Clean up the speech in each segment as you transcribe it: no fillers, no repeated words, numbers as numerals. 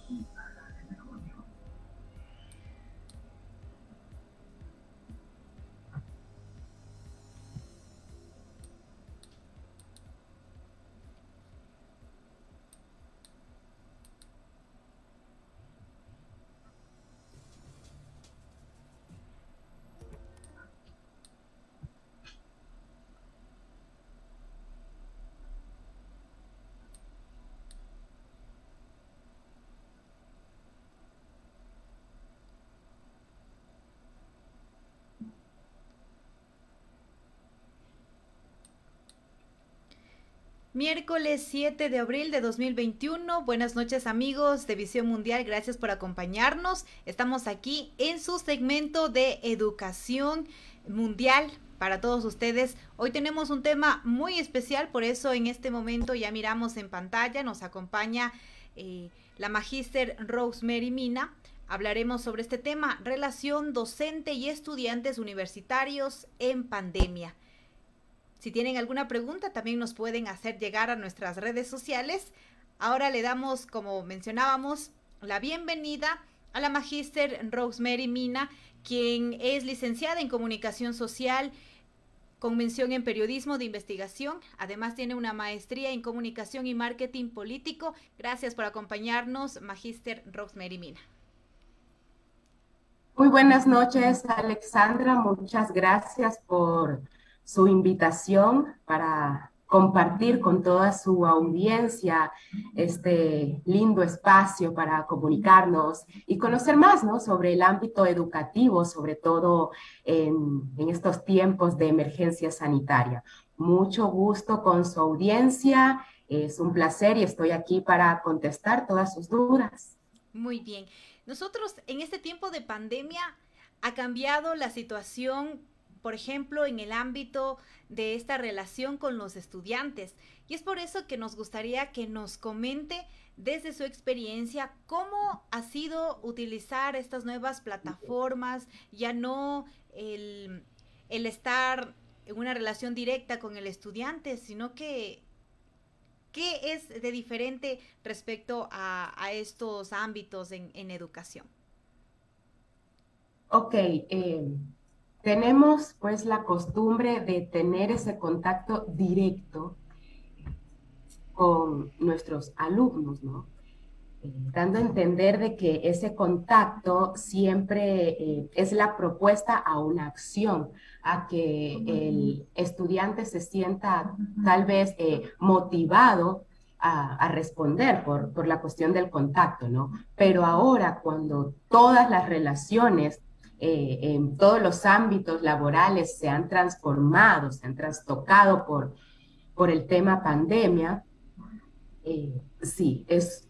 Miércoles 7 de abril de 2021. Buenas noches amigos de Visión Mundial, gracias por acompañarnos. Estamos aquí en su segmento de educación mundial para todos ustedes. Hoy tenemos un tema muy especial, por eso en este momento ya miramos en pantalla, nos acompaña la magíster Rosemary Mina. Hablaremos sobre este tema, relación docente y estudiantes universitarios en pandemia. Si tienen alguna pregunta, también nos pueden hacer llegar a nuestras redes sociales. Ahora le damos, como mencionábamos, la bienvenida a la magíster Rosemary Mina, quien es licenciada en Comunicación Social con mención en Periodismo de Investigación. Además tiene una maestría en Comunicación y Marketing Político. Gracias por acompañarnos, magíster Rosemary Mina. Muy buenas noches, Alexandra. Muchas gracias por su invitación para compartir con toda su audiencia este lindo espacio para comunicarnos y conocer más, ¿no?, sobre el ámbito educativo, sobre todo en estos tiempos de emergencia sanitaria. Mucho gusto con su audiencia, es un placer y estoy aquí para contestar todas sus dudas. Muy bien. Nosotros en este tiempo de pandemia ha cambiado la situación, por ejemplo, en el ámbito de esta relación con los estudiantes. Y es por eso que nos gustaría que nos comente desde su experiencia cómo ha sido utilizar estas nuevas plataformas, ya no el estar en una relación directa con el estudiante, sino que ¿qué es de diferente respecto a estos ámbitos en educación? Ok, tenemos pues la costumbre de tener ese contacto directo con nuestros alumnos, ¿no? Dando a entender de que ese contacto siempre es la propuesta a una acción, a que el estudiante se sienta tal vez motivado a responder por la cuestión del contacto, ¿no? Pero ahora cuando todas las relaciones en todos los ámbitos laborales se han transformado, se han trastocado por el tema pandemia, sí,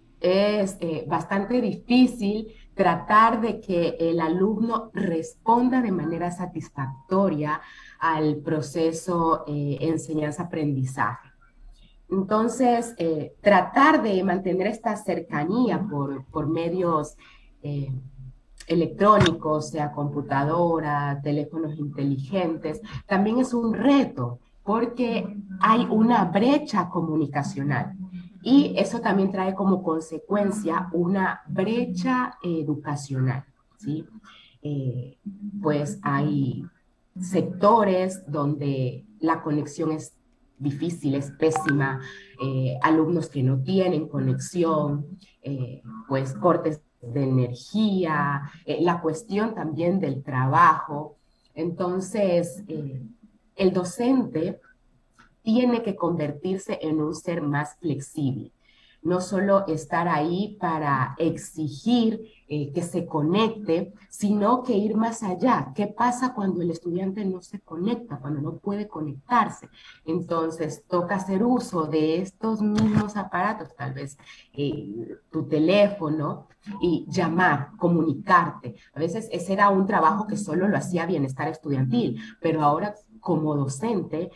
es bastante difícil tratar de que el alumno responda de manera satisfactoria al proceso enseñanza-aprendizaje. Entonces, tratar de mantener esta cercanía por medios eh, electrónicos, sea computadora, teléfonos inteligentes, también es un reto porque hay una brecha comunicacional. Y eso también trae como consecuencia una brecha educacional, ¿sí? Eh, pues hay sectores donde la conexión es difícil, es pésima, alumnos que no tienen conexión, pues cortes de energía, la cuestión también del trabajo. Entonces, el docente tiene que convertirse en un ser más flexible. No solo estar ahí para exigir que se conecte, sino que ir más allá. ¿Qué pasa cuando el estudiante no se conecta, cuando no puede conectarse? Entonces, toca hacer uso de estos mismos aparatos, tal vez tu teléfono, y llamar, comunicarte. A veces ese era un trabajo que solo lo hacía bienestar estudiantil, pero ahora como docente,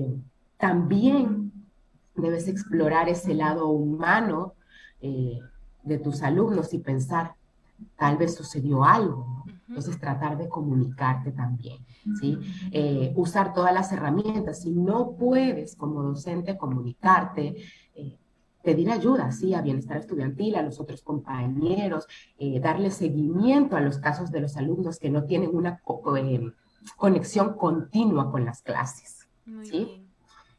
también debes explorar ese lado humano eh, de tus alumnos y pensar, tal vez sucedió algo, ¿no? Entonces tratar de comunicarte también, ¿sí? Usar todas las herramientas. Si no puedes como docente comunicarte, pedir ayuda, sí, a bienestar estudiantil, a los otros compañeros, darle seguimiento a los casos de los alumnos que no tienen una conexión continua con las clases, Muy ¿sí? bien.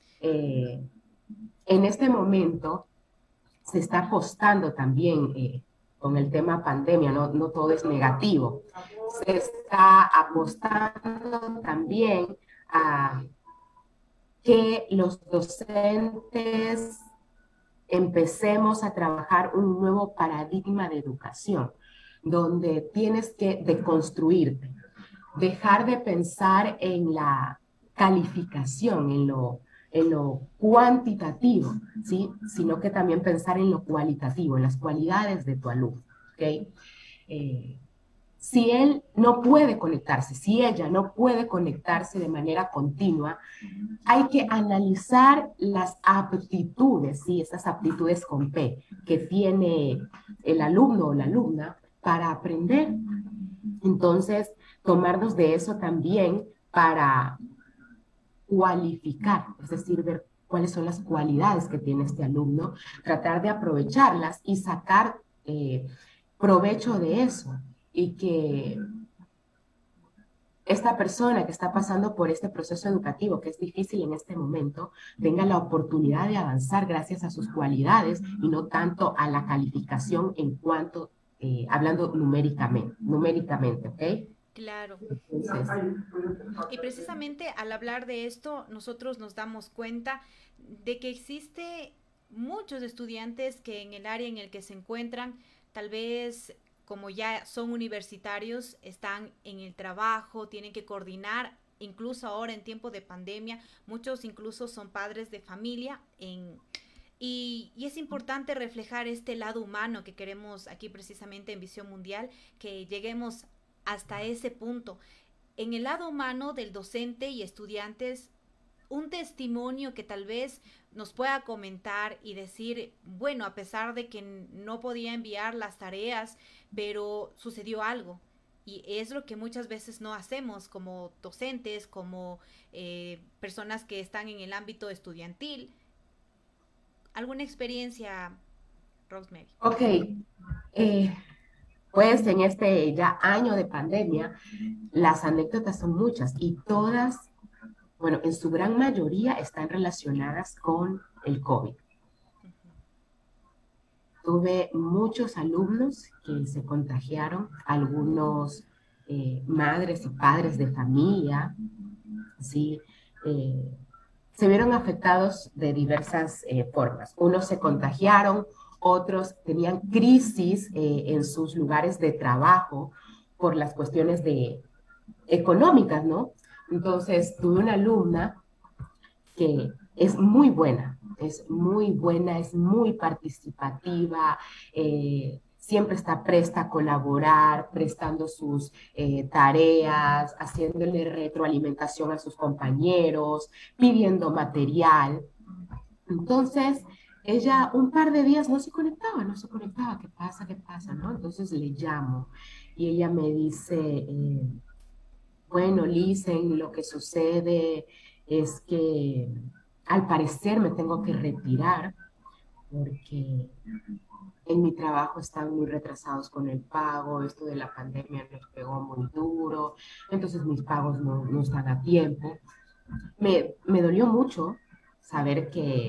En este momento se está apostando también con el tema pandemia, no todo es negativo, se está apostando también a que los docentes empecemos a trabajar un nuevo paradigma de educación, donde tienes que deconstruirte, dejar de pensar en la calificación, en lo cuantitativo, ¿sí? Sino que también pensar en lo cualitativo, en las cualidades de tu alumno, ¿ok? Si él no puede conectarse, si ella no puede conectarse de manera continua, hay que analizar las aptitudes, ¿sí? Esas aptitudes con P que tiene el alumno o la alumna para aprender. Entonces, tomarnos de eso también para cualificar, es decir, ver cuáles son las cualidades que tiene este alumno, tratar de aprovecharlas y sacar provecho de eso y que esta persona que está pasando por este proceso educativo, que es difícil en este momento, tenga la oportunidad de avanzar gracias a sus cualidades y no tanto a la calificación en cuanto, hablando numéricamente, ¿ok? Claro. Entonces, Y precisamente al hablar de esto, nosotros nos damos cuenta de que existe muchos estudiantes que en el área en el que se encuentran, tal vez como ya son universitarios, están en el trabajo, tienen que coordinar, incluso ahora en tiempo de pandemia, muchos incluso son padres de familia y es importante reflejar este lado humano que queremos aquí precisamente en Visión Mundial, que lleguemos hasta ese punto. En el lado humano del docente y estudiantes, un testimonio que tal vez nos pueda comentar y decir, bueno, a pesar de que no podía enviar las tareas, pero sucedió algo. Y es lo que muchas veces no hacemos como docentes, como personas que están en el ámbito estudiantil. ¿Alguna experiencia, Rosemary? ok, pues en este ya año de pandemia, las anécdotas son muchas y todas, bueno, en su gran mayoría están relacionadas con el COVID. Tuve muchos alumnos que se contagiaron, algunos madres y padres de familia, ¿sí? Eh, Se vieron afectados de diversas formas. Unos se contagiaron, otros tenían crisis en sus lugares de trabajo por las cuestiones económicas, ¿no? Entonces, tuve una alumna que es muy buena, es muy participativa, siempre está presta a colaborar, prestando sus tareas, haciéndole retroalimentación a sus compañeros, pidiendo material. Entonces, ella un par de días no se conectaba, qué pasa, ¿no? Entonces le llamo y ella me dice, bueno, Lisen, lo que sucede es que al parecer me tengo que retirar porque en mi trabajo están muy retrasados con el pago, esto de la pandemia nos pegó muy duro, entonces mis pagos no están a tiempo. Me dolió mucho saber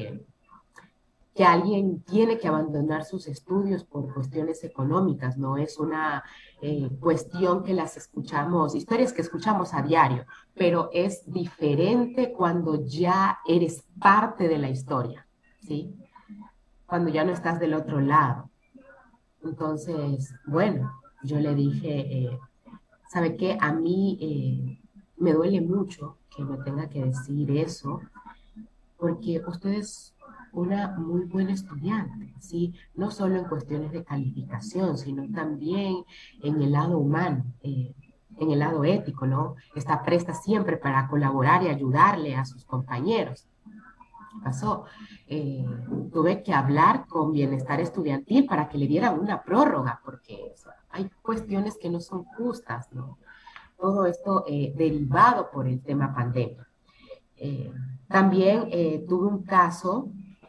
que alguien tiene que abandonar sus estudios por cuestiones económicas, no es una cuestión que las escuchamos, historias que escuchamos a diario, pero es diferente cuando ya eres parte de la historia, ¿sí? Cuando ya no estás del otro lado. Entonces, bueno, yo le dije, ¿sabe qué? A mí me duele mucho que me tenga que decir eso, porque usted es una muy buena estudiante, ¿sí? No solo en cuestiones de calificación, sino también en el lado humano, en el lado ético, ¿no? Está presta siempre para colaborar y ayudarle a sus compañeros. Pasó, eh, tuve que hablar con Bienestar Estudiantil para que le dieran una prórroga, porque o sea, hay cuestiones que no son justas, ¿no? Todo esto derivado por el tema pandemia. Eh, También tuve un caso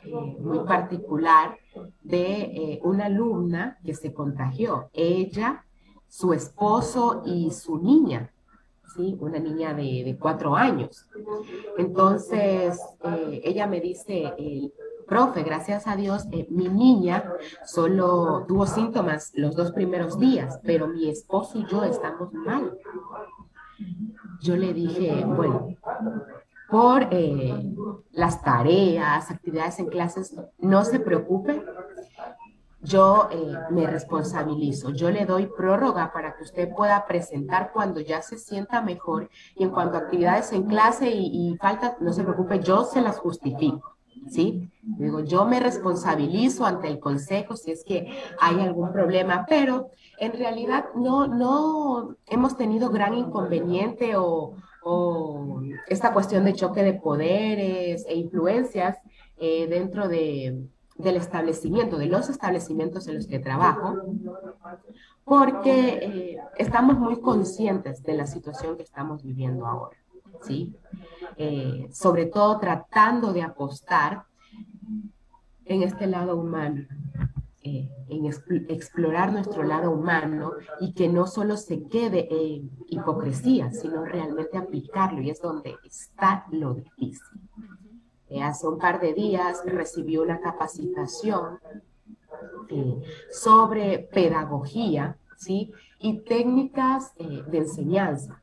muy particular de una alumna que se contagió. Ella, su esposo y su niña, ¿sí? Una niña de 4 años. Entonces, ella me dice, profe, gracias a Dios, mi niña solo tuvo síntomas los 2 primeros días, pero mi esposo y yo estamos mal. Yo le dije, bueno, por las tareas, actividades en clases, no se preocupe, yo me responsabilizo, yo le doy prórroga para que usted pueda presentar cuando ya se sienta mejor y en cuanto a actividades en clase y falta, no se preocupe, yo se las justifico, ¿sí? Digo, yo me responsabilizo ante el consejo si es que hay algún problema, pero en realidad no hemos tenido gran inconveniente o esta cuestión de choque de poderes e influencias dentro del establecimiento, de los establecimientos en los que trabajo, porque estamos muy conscientes de la situación que estamos viviendo ahora, ¿sí? Sobre todo tratando de apostar en este lado humano, en explorar nuestro lado humano y que no solo se quede en hipocresía, sino realmente aplicarlo, y es donde está lo difícil. Hace un par de días recibí una capacitación sobre pedagogía, ¿sí? Y técnicas de enseñanza.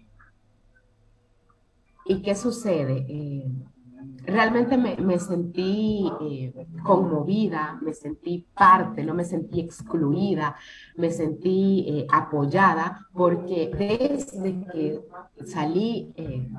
¿Y qué sucede? Realmente me sentí conmovida, me sentí parte, no me sentí excluida, me sentí apoyada, porque desde que salí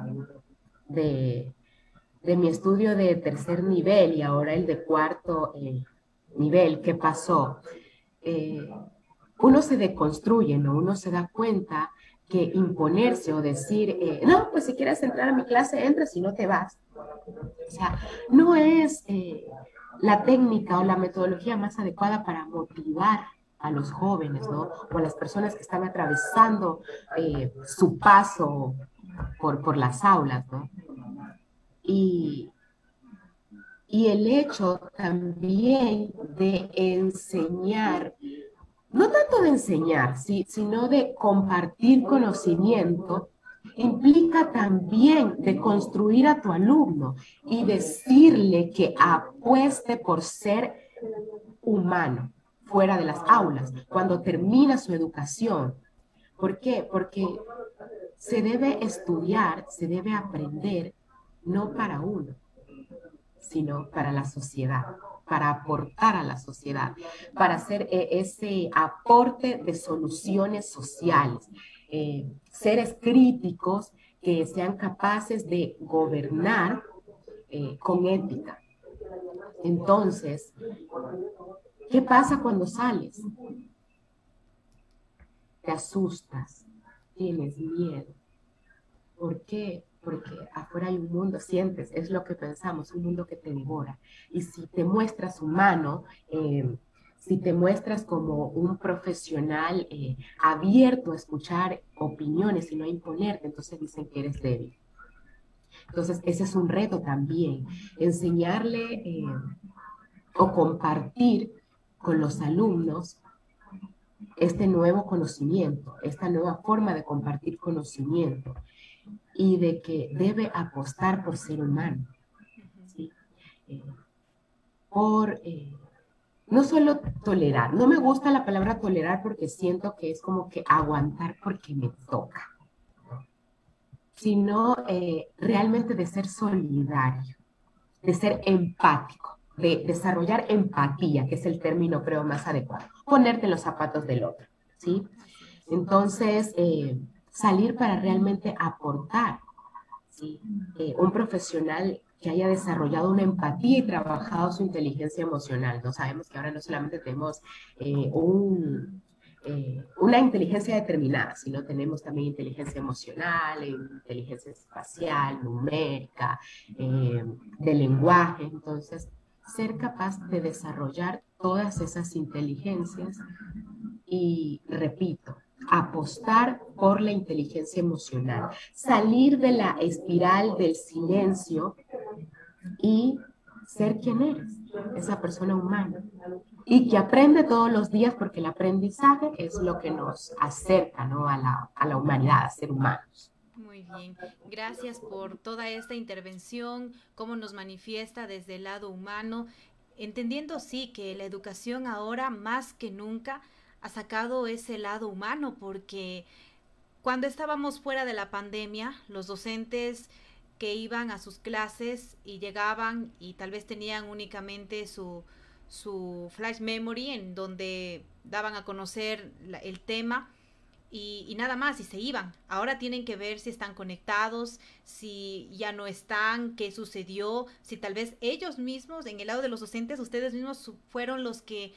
de mi estudio de tercer nivel y ahora el de cuarto nivel, ¿qué pasó? Uno se deconstruye, ¿no? Uno se da cuenta que imponerse o decir, no, pues si quieres entrar a mi clase, entras, si no te vas. O sea, no es la técnica o la metodología más adecuada para motivar a los jóvenes, ¿no? O a las personas que están atravesando su paso por las aulas, ¿no? Y el hecho también de enseñar, no tanto de enseñar, sino de compartir conocimiento, implica también de construir a tu alumno y decirle que apueste por ser humano fuera de las aulas, cuando termina su educación. ¿Por qué? Porque se debe estudiar, se debe aprender, no para uno, sino para la sociedad, para aportar a la sociedad, para hacer ese aporte de soluciones sociales, seres críticos que sean capaces de gobernar con ética. Entonces, ¿qué pasa cuando sales? Te asustas, tienes miedo. ¿Por qué? Porque afuera hay un mundo, sientes, es lo que pensamos, un mundo que te devora. Y si te muestras humano, si te muestras como un profesional abierto a escuchar opiniones y no a imponerte, entonces dicen que eres débil. Entonces ese es un reto también, enseñarle o compartir con los alumnos este nuevo conocimiento, esta nueva forma de compartir conocimiento, y de que debe apostar por ser humano, ¿sí? No solo tolerar, no me gusta la palabra tolerar porque siento que es como que aguantar porque me toca, sino realmente de ser solidario, de ser empático, de desarrollar empatía, que es el término creo más adecuado, ponerte en los zapatos del otro, ¿sí? Entonces, salir para realmente aportar, ¿sí? Un profesional que haya desarrollado una empatía y trabajado su inteligencia emocional. No sabemos que ahora no solamente tenemos una inteligencia determinada, sino tenemos también inteligencia emocional, inteligencia espacial, numérica, de lenguaje. Entonces, ser capaz de desarrollar todas esas inteligencias y, repito, apostar por la inteligencia emocional, salir de la espiral del silencio y ser quien eres, esa persona humana, y que aprende todos los días porque el aprendizaje es lo que nos acerca, ¿no? a la humanidad, a ser humanos. Muy bien, gracias por toda esta intervención, cómo nos manifiesta desde el lado humano, entendiendo sí que la educación ahora más que nunca ha sacado ese lado humano, porque cuando estábamos fuera de la pandemia, los docentes que iban a sus clases y llegaban y tal vez tenían únicamente su flash memory en donde daban a conocer el tema y nada más, y se iban. Ahora tienen que ver si están conectados, si ya no están, qué sucedió, si tal vez ellos mismos, en el lado de los docentes, ustedes mismos fueron los que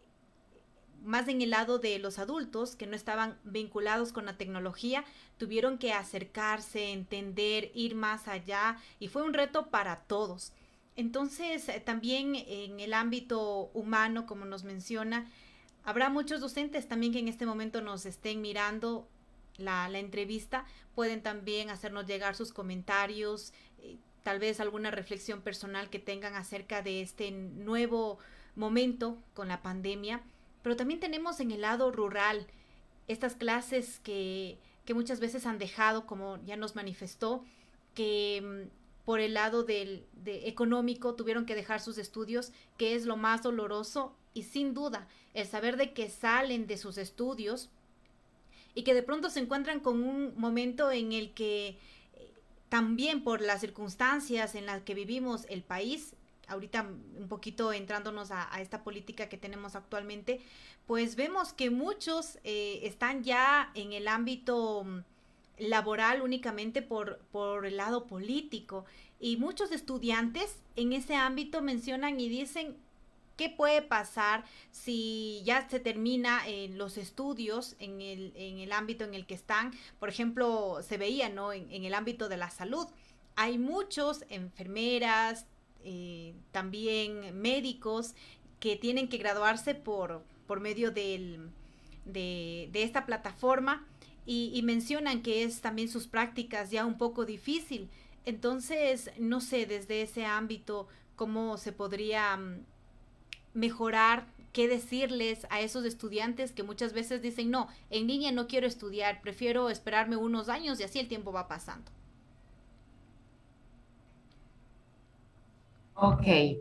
más en el lado de los adultos que no estaban vinculados con la tecnología, tuvieron que acercarse, entender, ir más allá y fue un reto para todos. Entonces, también en el ámbito humano, como nos menciona, habrá muchos docentes también que en este momento nos estén mirando la entrevista, pueden también hacernos llegar sus comentarios, tal vez alguna reflexión personal que tengan acerca de este nuevo momento con la pandemia. Pero también tenemos en el lado rural estas clases que muchas veces han dejado, como ya nos manifestó, que por el lado de económico tuvieron que dejar sus estudios, que es lo más doloroso y sin duda el saber de que salen de sus estudios y que de pronto se encuentran con un momento en el que también por las circunstancias en las que vivimos el país, ahorita un poquito entrándonos a esta política que tenemos actualmente, pues vemos que muchos están ya en el ámbito laboral únicamente por el lado político y muchos estudiantes en ese ámbito mencionan y dicen qué puede pasar si ya se termina los estudios en el ámbito en el que están. Por ejemplo, se veía, ¿no? En el ámbito de la salud. Hay muchos enfermeras, también médicos que tienen que graduarse por medio de esta plataforma y mencionan que es también sus prácticas ya un poco difícil. Entonces, no sé, desde ese ámbito, cómo se podría mejorar, qué decirles a esos estudiantes que muchas veces dicen, no, en línea no quiero estudiar, prefiero esperarme unos años y así el tiempo va pasando. Ok,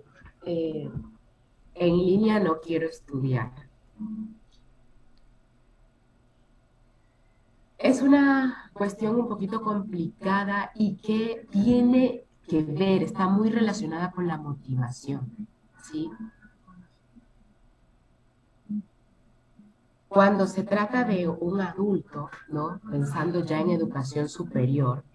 en línea no quiero estudiar. Es una cuestión un poquito complicada y que tiene que ver, está muy relacionada con la motivación, ¿sí? Cuando se trata de un adulto, ¿no? Pensando ya en educación superior,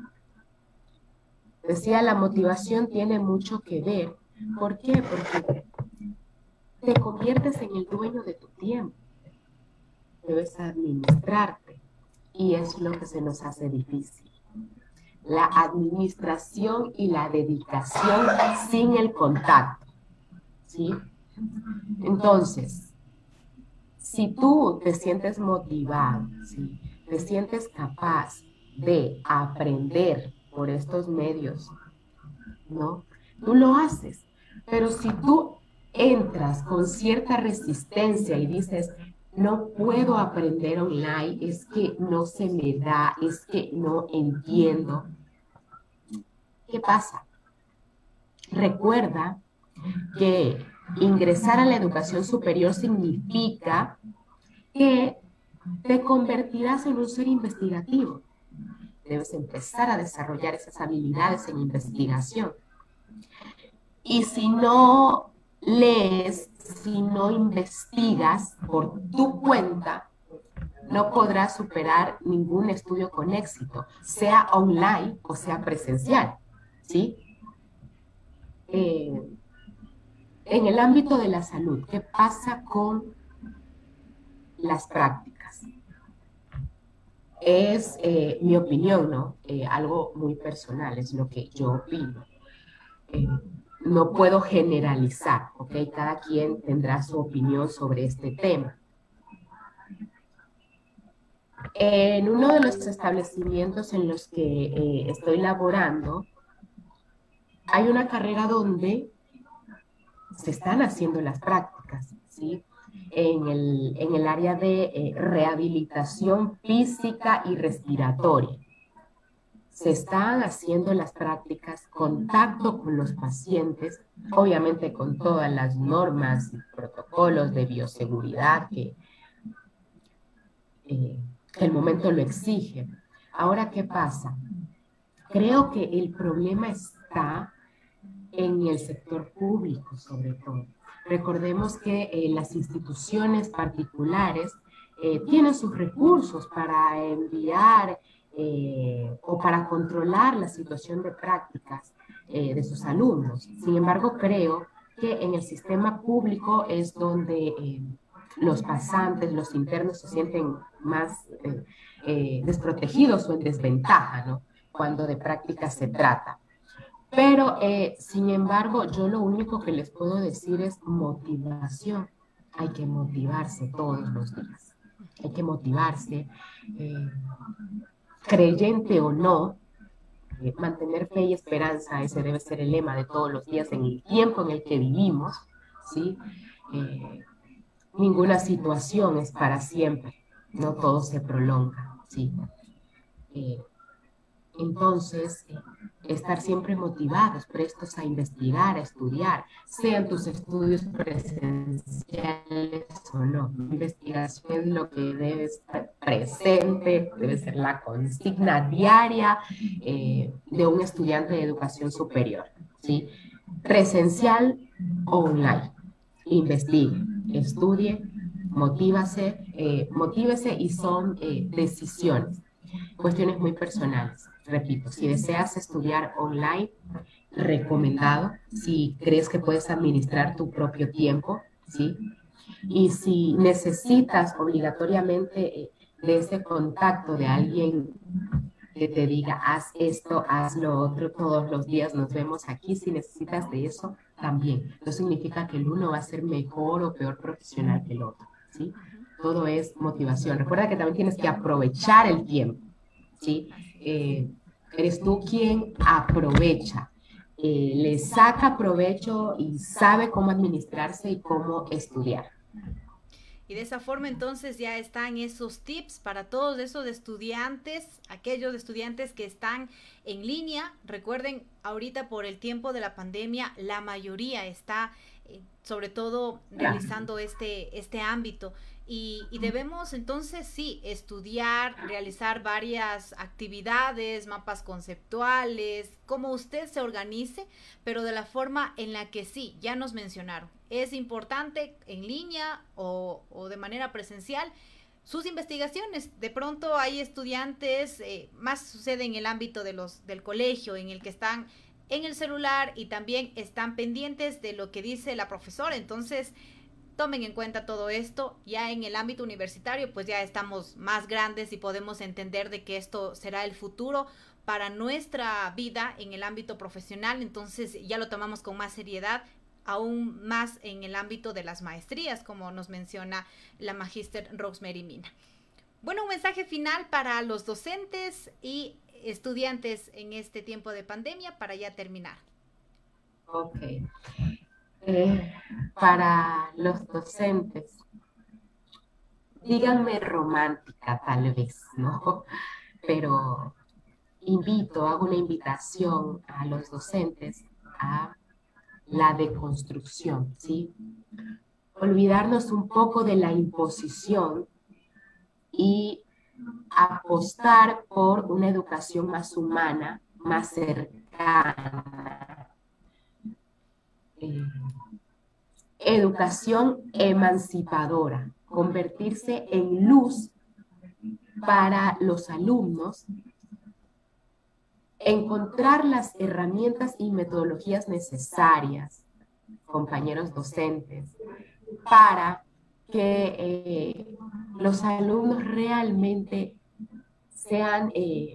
decía, la motivación tiene mucho que ver. ¿Por qué? Porque te conviertes en el dueño de tu tiempo. Debes administrarte y es lo que se nos hace difícil. La administración y la dedicación sin el contacto, ¿sí? Entonces, si tú te sientes motivado, ¿sí? Te sientes capaz de aprender por estos medios, ¿no? Tú lo haces. Pero si tú entras con cierta resistencia y dices, no puedo aprender online, es que no se me da, es que no entiendo, ¿qué pasa? Recuerda que ingresar a la educación superior significa que te convertirás en un ser investigativo. Debes empezar a desarrollar esas habilidades en investigación. Y si no lees, si no investigas por tu cuenta, no podrás superar ningún estudio con éxito, sea online o sea presencial, ¿sí? En el ámbito de la salud, ¿qué pasa con las prácticas? Es mi opinión, ¿no? Algo muy personal, es lo que yo opino. No puedo generalizar, ¿ok? Cada quien tendrá su opinión sobre este tema. En uno de los establecimientos en los que estoy laborando, hay una carrera donde se están haciendo las prácticas, ¿sí? En el área de rehabilitación física y respiratoria. Se están haciendo las prácticas, contacto con los pacientes, obviamente con todas las normas y protocolos de bioseguridad que el momento lo exige. Ahora, ¿qué pasa? Creo que el problema está en el sector público, sobre todo. Recordemos que las instituciones particulares tienen sus recursos para enviar o para controlar la situación de prácticas de sus alumnos. Sin embargo, creo que en el sistema público es donde los pasantes, los internos se sienten más desprotegidos o en desventaja, ¿no? Cuando de prácticas se trata. Pero, sin embargo, yo lo único que les puedo decir es motivación. Hay que motivarse todos los días. Hay que motivarse, eh, creyente o no, mantener fe y esperanza. Ese debe ser el lema de todos los días en el tiempo en el que vivimos, ¿sí? Eh, Ninguna situación es para siempre, no todo se prolonga, ¿sí? Eh, Entonces, estar siempre motivados, prestos a investigar, a estudiar, sean tus estudios presenciales o no. La investigación es lo que debe estar presente, debe ser la consigna diaria de un estudiante de educación superior, ¿sí? Presencial o online. Investigue, estudie, motívese y son decisiones, cuestiones muy personales. Repito, si deseas estudiar online, recomendado, si crees que puedes administrar tu propio tiempo, ¿sí? Y si necesitas obligatoriamente de ese contacto de alguien que te diga, haz esto, haz lo otro, todos los días nos vemos aquí, si necesitas de eso, también. No significa que el uno va a ser mejor o peor profesional que el otro, ¿sí? Todo es motivación. Recuerda que también tienes que aprovechar el tiempo, ¿sí? Eres tú quien aprovecha, le saca provecho y sabe cómo administrarse y cómo estudiar. Y de esa forma entonces ya están esos tips para todos esos estudiantes, aquellos estudiantes que están en línea. Recuerden, ahorita por el tiempo de la pandemia, la mayoría está sobre todo realizando este ámbito. Y debemos entonces sí estudiar, realizar varias actividades, mapas conceptuales, como usted se organice, pero de la forma en la que sí, ya nos mencionaron. Es importante en línea o de manera presencial sus investigaciones. De pronto hay estudiantes, más sucede en el ámbito del colegio, en el que están en el celular y también están pendientes de lo que dice la profesora. Entonces, tomen en cuenta todo esto. Ya en el ámbito universitario, pues ya estamos más grandes y podemos entender de que esto será el futuro para nuestra vida en el ámbito profesional. Entonces ya lo tomamos con más seriedad, aún más en el ámbito de las maestrías, como nos menciona la magíster Rosemary Mina. Bueno, un mensaje final para los docentes y estudiantes en este tiempo de pandemia para ya terminar. Ok. Para los docentes, díganme romántica tal vez, ¿no? Pero hago una invitación a los docentes a la deconstrucción, ¿sí? Olvidarnos un poco de la imposición y apostar por una educación más humana, más cercana. Educación emancipadora, convertirse en luz para los alumnos, encontrar las herramientas y metodologías necesarias, compañeros docentes, para que los alumnos realmente sean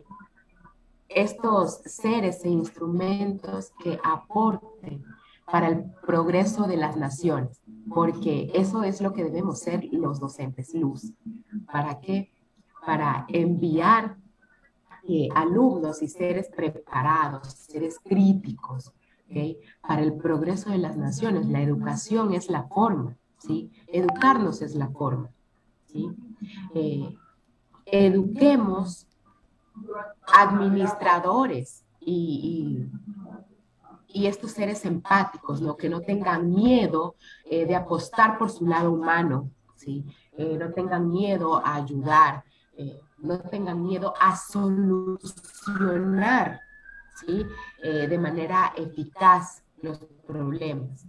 estos seres e instrumentos que aporten para el progreso de las naciones, porque eso es lo que debemos ser los docentes, luz. ¿Para qué? Para enviar alumnos y seres preparados, seres críticos, ¿ok? Para el progreso de las naciones. La educación es la forma, ¿sí? Educarnos es la forma, ¿sí? Eduquemos administradores y estos seres empáticos, ¿no? Que no tengan miedo de apostar por su lado humano, ¿sí? No tengan miedo a ayudar, no tengan miedo a solucionar, ¿sí? De manera eficaz los problemas.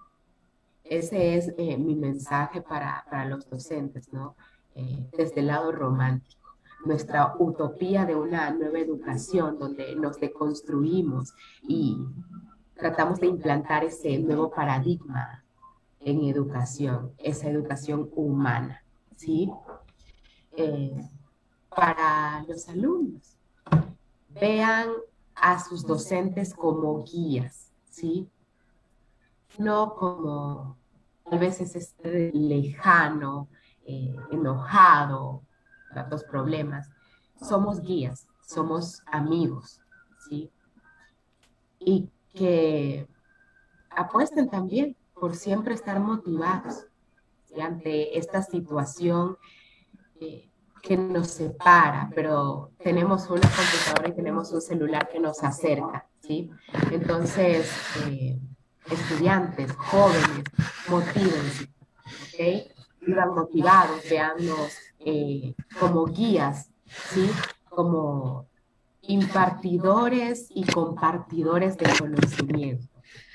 Ese es mi mensaje para los docentes, ¿no? Desde el lado romántico. Nuestra utopía de una nueva educación donde nos deconstruimos y tratamos de implantar ese nuevo paradigma en educación, esa educación humana, ¿sí? Eh, para los alumnos, vean a sus docentes como guías, ¿sí? No como a veces este lejano, enojado, tantos problemas. Somos guías, somos amigos, ¿sí? Y que apuesten también por siempre estar motivados, ¿sí? Ante esta situación que nos separa, pero tenemos una computadora y tenemos un celular que nos acerca, ¿sí? Entonces, estudiantes, jóvenes, motívense, ¿ok? Vivan motivados, veannos como guías, ¿sí? Como impartidores y compartidores de conocimiento.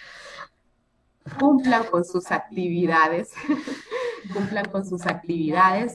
Cumplan con sus actividades, cumplan con sus actividades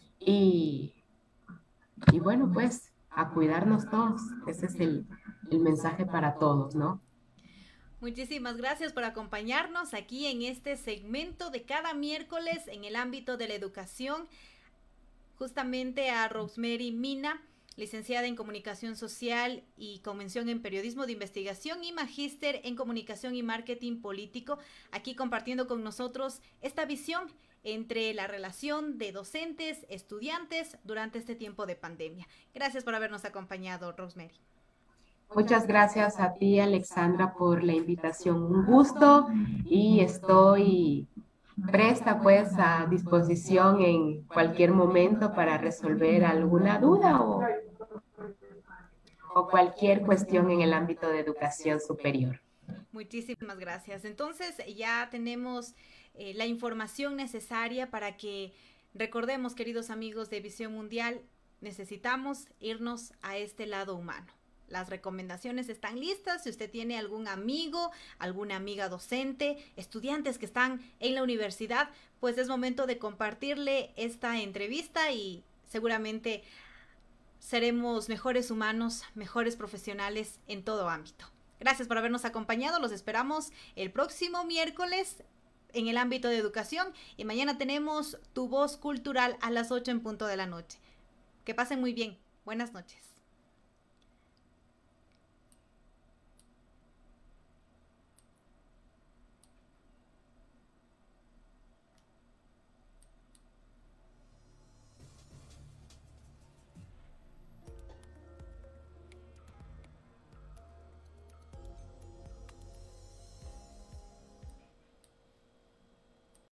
y bueno, pues a cuidarnos todos. Ese es el mensaje para todos, ¿no? Muchísimas gracias por acompañarnos aquí en este segmento de cada miércoles en el ámbito de la educación. Justamente a Rosemary Mina, licenciada en Comunicación Social y con mención en Periodismo de Investigación y magíster en Comunicación y Marketing Político, aquí compartiendo con nosotros esta visión entre la relación de docentes, estudiantes durante este tiempo de pandemia. Gracias por habernos acompañado, Rosemary. Muchas gracias a ti, Alexandra, por la invitación. Un gusto y estoy presta pues a disposición en cualquier momento para resolver alguna duda o cualquier cuestión en el ámbito de educación superior. Muchísimas gracias. Entonces ya tenemos la información necesaria para que recordemos, queridos amigos de Visión Mundial, necesitamos irnos a este lado humano. Las recomendaciones están listas. Si usted tiene algún amigo, alguna amiga docente, estudiantes que están en la universidad, pues es momento de compartirle esta entrevista y seguramente seremos mejores humanos, mejores profesionales en todo ámbito. Gracias por habernos acompañado. Los esperamos el próximo miércoles en el ámbito de educación y mañana tenemos Tu Voz Cultural a las 8 en punto de la noche. Que pasen muy bien. Buenas noches.